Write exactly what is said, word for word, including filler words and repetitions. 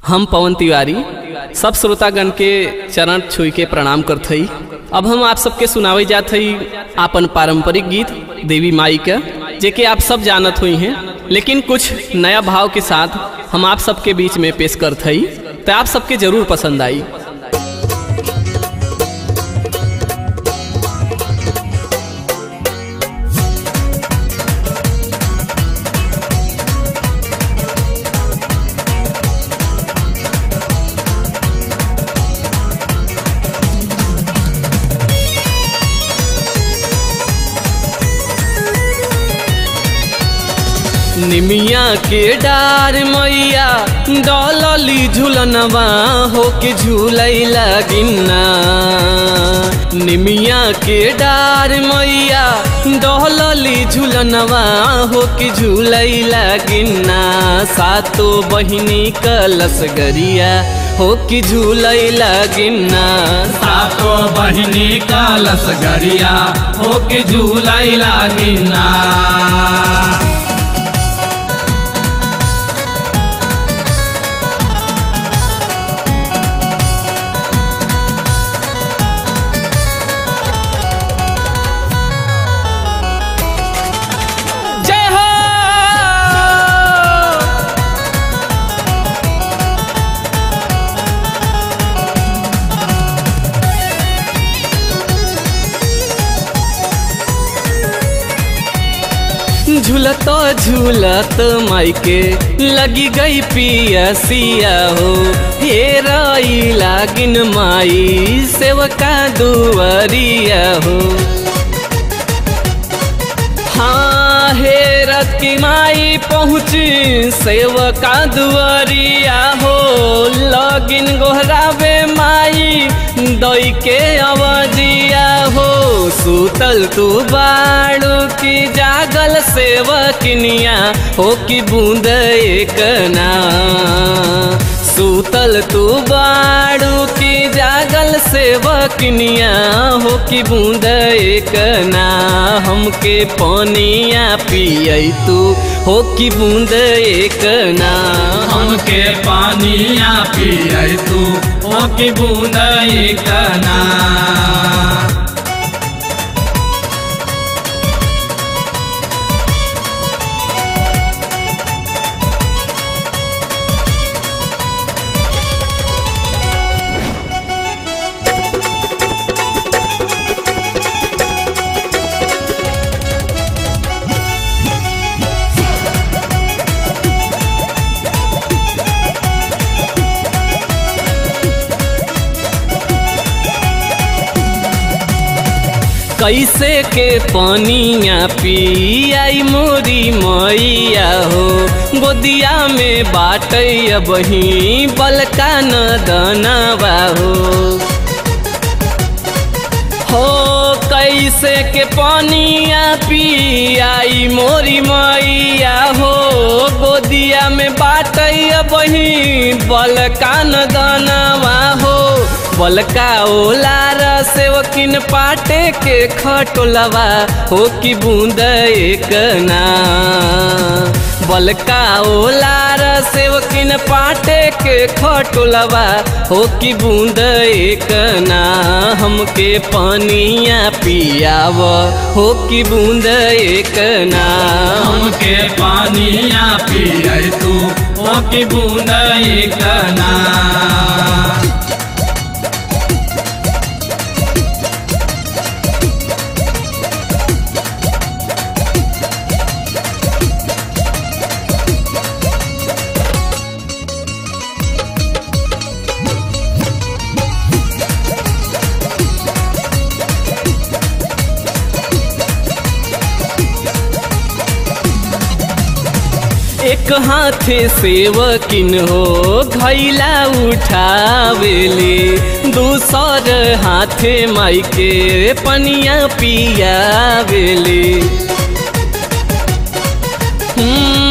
हम पवन तिवारी सब श्रोतागण के चरण छुई के प्रणाम करत हई। अब हम आप सबके सुनावे जात हई आपन पारंपरिक गीत देवी माई का, जेके आप सब जानत हुई हैं, लेकिन कुछ नया भाव के साथ हम आप सबके बीच में पेश करत हई, तो आप सबके जरूर पसंद आई। निमिया के डार मैया डलली झूलनवा होके झूलैला गिन्ना। निमिया के डार मैया डलली झूलनवा होके झूलैला गिन्ना। सातो बहिनी कलश गरिया होके झूलैला गिन्ना। सातो बहिनी कलश गरिया होके झूलैला गिन्ना। झूलत झूलत माई के लगी गई पियसिया हो। हेराई लागिन माई सेवका दुआरिया हो। हाँ हेरत की माई पहुँची सेवका दुआरिया हो। लगिन गोहरावे माई दई के अवजिया हो। सुतल तू बाड़ू की जागल सेवकनिया हो कि बूंद एक ना। सुतल तू बाड़ू की जागल सेवकनिया हो कि बूंद एक ना। हमके पानिया पियई तू हो कि बूंद एक ना। हमके पानिया पियई तू हो कि बूंद एक ना। कैसे के पानिया पियाई मोरी मैया हो। गोदिया में बाटैया बही बलका न दनवा हो। हो कैसे के पानिया पियाई मोरी मैया हो। गोदिया में बाटैया बही बलका न दनवा हो। बलका ओलार सेवकिन पाटे के खटोलवा हो कि बूंद एक ना। बलका ओलार सेवकिन पाटे के खटोलवा हो कि बूंद एक ना। हमके पानिया पियाव हो कि बूंद एक ना। हमके पानिया पियई तू हो कि बूंद एक ना। एक हाथे सेवकिन हो घैला उठावेले। दूसर हाथे माई के पनिया पियावेले।